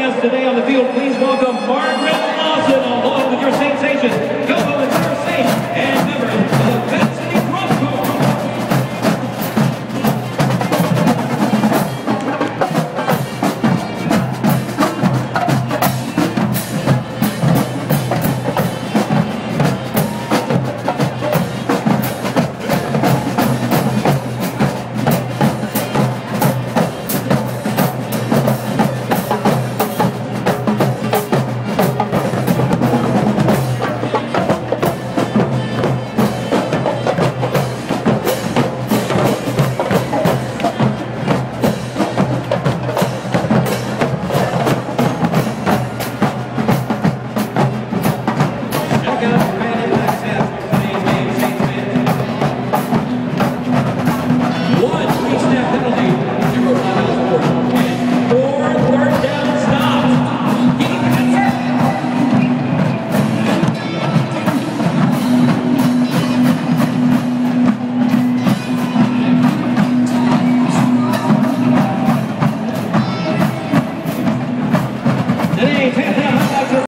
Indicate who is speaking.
Speaker 1: joining us today on the field. Please welcome Margaret Lawson along with your sensation.